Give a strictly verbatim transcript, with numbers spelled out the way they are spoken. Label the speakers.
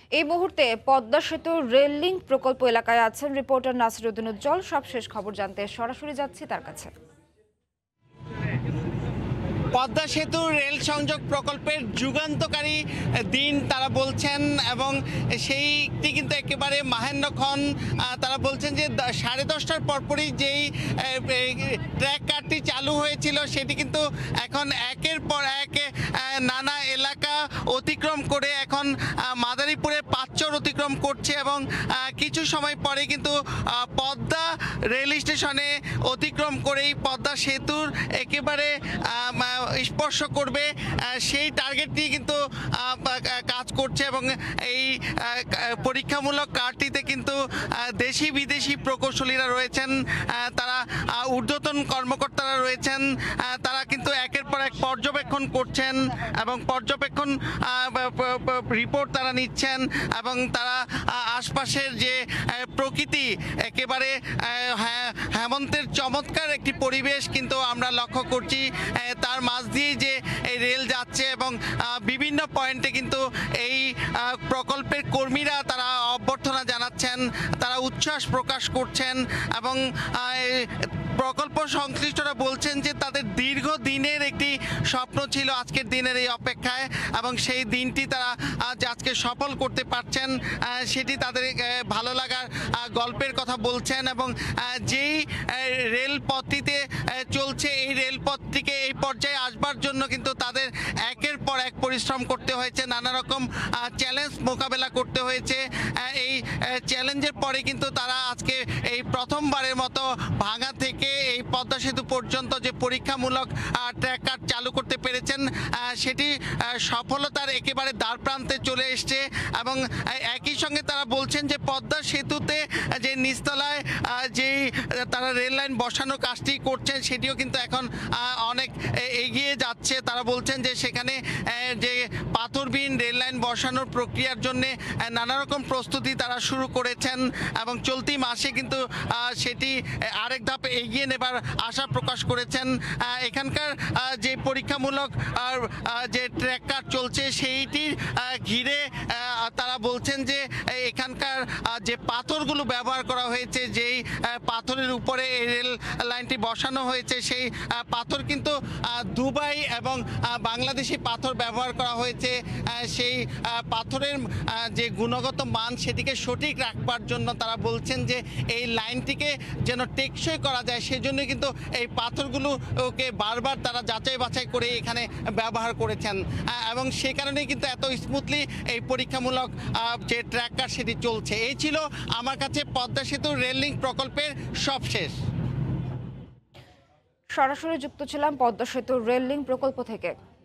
Speaker 1: এই মুহূর্তে পদ্মা সেতু রেল লিংক প্রকল্প এলাকায় আছেন রিপোর্টার নাসিরউদ্দিন উজ্জ্বল। সবশেষ খবর জানতে সরাসরি যাচ্ছি তার কাছে।
Speaker 2: পদ্মা সেতু রেল সংযোগ প্রকল্পের যুগান্তকারী দিন তারা বলছেন, এবং সেইটি কিন্তু একেবারে মাহেন্দ্রক্ষণ। তারা বলছেন যে সাড়ে দশটার পরপরই যেই ট্র্যাক কারটি চালু হয়েছিল সেটি কিন্তু এখন একের পর এক নানা এলাকা অতিক্রম করে এখন মাদারীপুরের পাঁচচর অতিক্রম করছে, এবং কিছু সময় পরে কিন্তু পদ্মা রেল স্টেশনে অতিক্রম করেই পদ্মা সেতুর একেবারে স্পর্শ করবে সেই টার্গেটটি কিন্তু কাজ করছে। এবং এই পরীক্ষামূলক কারটিতে কিন্তু দেশি বিদেশি প্রকৌশলীরা রয়েছেন, তারা ঊর্ধ্বতন কর্মকর্তারা রয়েছেন, তারা কিন্তু একের পর এক পর্যবেক্ষণ করছেন এবং পর্যবেক্ষণ রিপোর্ট তারা নিচ্ছেন, এবং তারা আশপাশের যে প্রকৃতি একেবারে হেমন্তের চমৎকার একটি পরিবেশ কিন্তু আমরা লক্ষ্য করছি। তার মাঝ দিয়ে যে এই রেল যাচ্ছে এবং বিভিন্ন পয়েন্টে কিন্তু এই প্রকল্পের কর্মীরা তারা অভ্যর্থনা জানাচ্ছেন, তারা উচ্ছ্বাস প্রকাশ করছেন, এবং প্রকল্প সংশ্লিষ্টরা বলছেন যে তাদের দীর্ঘ দিনের একটি স্বপ্ন ছিল আজকের দিনের এই অপেক্ষায়, এবং সেই দিনটি তারা আজ আজকে সফল করতে পারছেন সেটি তাদের ভালো লাগার গল্পের কথা বলছেন। এবং যেই রেলপথটিতে চলছে এই রেলপথটিকে এই পর্যায়ে আসবার জন্য কিন্তু তাদের একের পর এক পরিশ্রম করতে হয়েছে, নানা রকম চ্যালেঞ্জ মোকাবেলা করতে হয়েছে। এই চ্যালেঞ্জের পরে কিন্তু তারা আজকে এই প্রথমবারের মতো ভাঙা থেকে এই পদ্মা সেতু পর্যন্ত যে পরীক্ষামূলক ট্র্যাক কার চালু করতে পেরেছেন সেটি সফলতার একেবারে দ্বার প্রান্তে চলে এসছে। এবং একই সঙ্গে তারা বলছেন যে পদ্মা সেতুতে যে নিচতলায় যেই তারা রেল লাইন বসানোর কাজটি করছেন সেটিও কিন্তু এখন অনেক এগিয়ে যাচ্ছে। তারা বলছেন যে সেখানে যে পাথরবিহীন রেল লাইন বসানোর প্রক্রিয়ার জন্য নানা রকম প্রস্তুতি তারা শুরু করেছেন, এবং চলতি মাসে কিন্তু সেটি আরেক ধাপ এগিয়ে নেবার আশা প্রকাশ করেছেন। এখানকার যে পরীক্ষামূলক যে ট্র্যাক কার চলছে সেইটির ঘিরে তারা বলছেন যে এখানকার যে পাথরগুলো ব্যবহার করা হয়েছে, যেই পাথরের উপরে এই রেল লাইনটি বসানো হয়েছে সেই পাথর কিন্তু দুবাই এবং বাংলাদেশি পাথর ব্যবহার করা হয়েছে। সেই পাথরের যে গুণগত মান সেটিকে সঠিক রাখবার জন্য তারা বলছেন যে এই লাইনটিকে যেন টেকসই করা যায় সেজন্য কিন্তু এই পাথরগুলোকে বারবার তারা যাচাই বাছাই করে এখানে ব্যবহার করেছেন, এবং সে কারণেই কিন্তু এত স্মুথলি এই পরীক্ষামূলক যে ট্র্যাক কার সেটি চলছে। এই ছিল আমার কাছে পদ্মা সেতু রেল লিংক প্রকল্পের সবশেষ।
Speaker 1: সরাসরি যুক্ত ছিলাম পদ্মা সেতু রেল লিংক প্রকল্প থেকে।